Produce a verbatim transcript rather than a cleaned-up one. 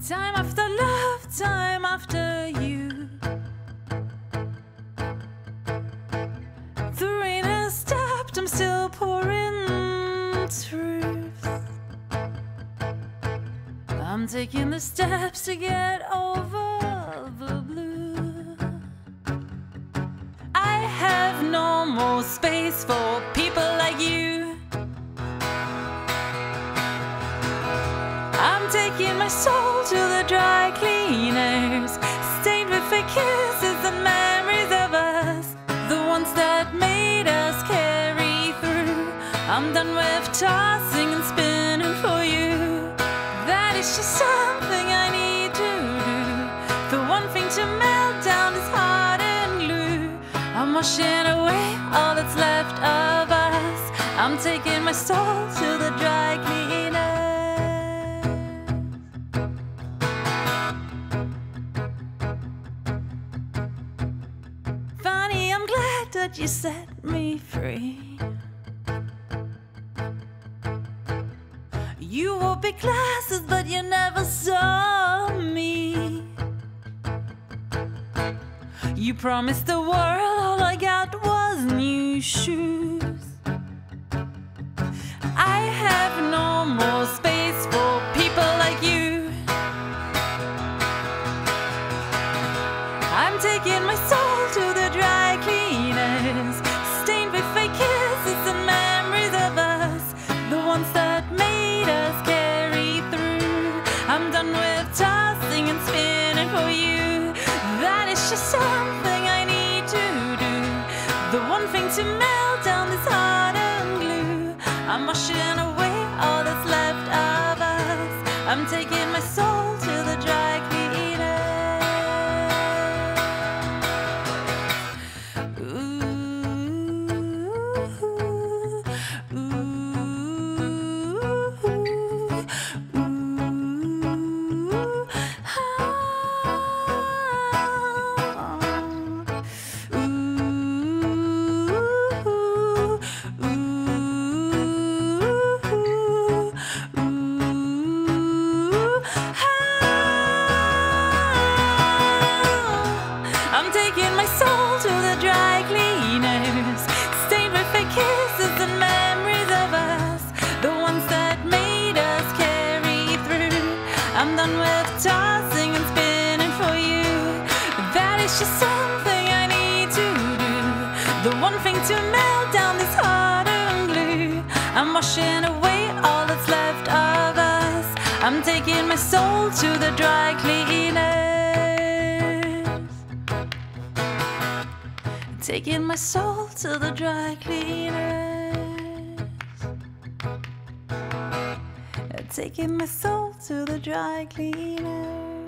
Time after love, time after you. The rain has stopped, I'm still pouring truth. I'm taking the steps to get over the blue. I have no more space for people like you. I'm taking my soul to the dry cleaners, stained with fake kisses and memories of us, the ones that made us carry through. I'm done with tossing and spinning for you. That is just something I need to do. The one thing to melt down is heart and glue. I'm washing away all that's left of us. I'm taking my soul to the dry cleaners. Funny, I'm glad that you set me free. You wore big glasses, but you never saw me. You promised the world, all I got was new shoes. I have no more space for people like you. I'm taking my soul to the dry cleaners, stained with fake kisses and memories of us, the ones that made us carry through. I'm done with tossing and spinning for you. That is just something I need to do. The one thing to melt down this heart and glue. I'm washing away all that's left of us. I'm taking my soul to the dry cleaners. I'm taking my soul to the dry cleaners, stained with fake kisses and memories of us, the ones that made us carry through. I'm done with tossing and spinning for you. That is just something I need to do. The one thing to melt down this heart and glue. I'm washing away all that's left of us. I'm taking my soul to the dry cleaners. Taking my soul to the dry cleaners. Taking my soul to the dry cleaners.